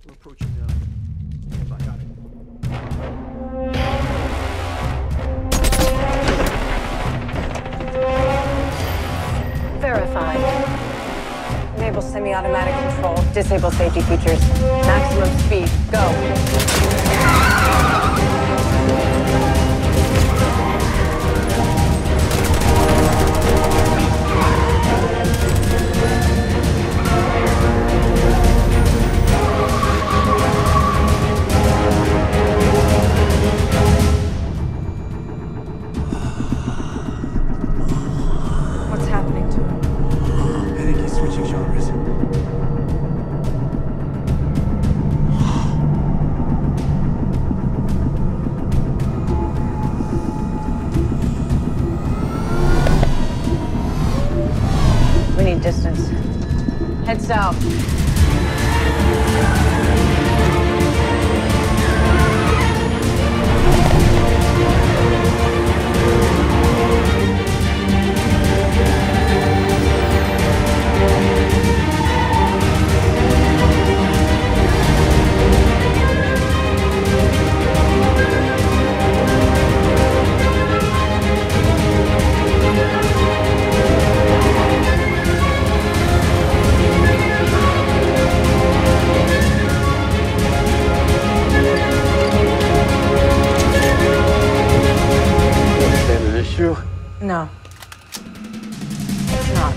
We're approaching I got it. Verified. Enable semi-automatic control. Disable safety features. Maximum speed. Go. What's happening to him? I think he's switching genres. We need distance. Head south. No. It's not.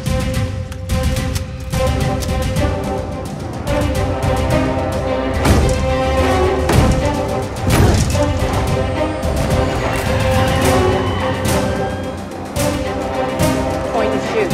Point and shoot.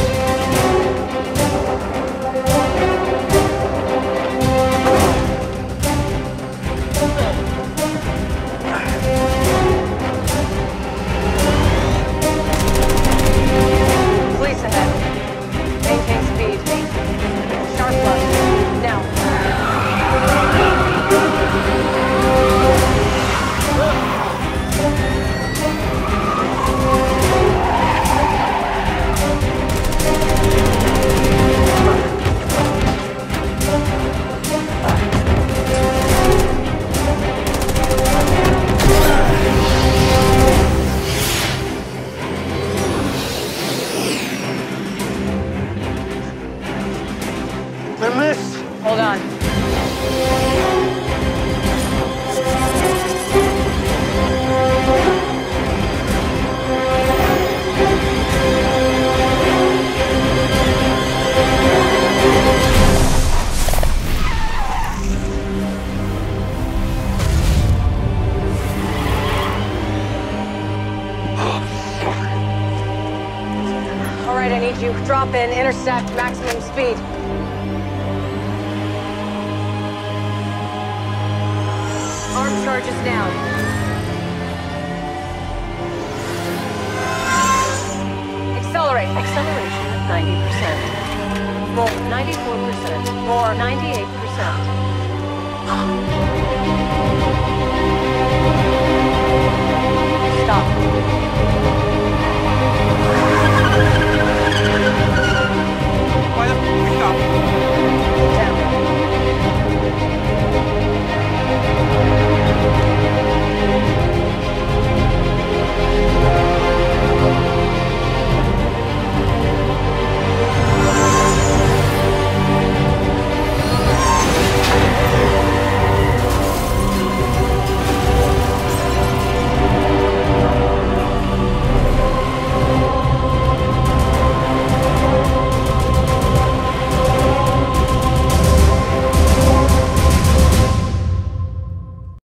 Hold on. All right, I need you. Drop in, intercept, maximum speed. Arm charges now. Accelerate. Acceleration at 90%. More 94%. More 98%. Stop. Why the f*** stop?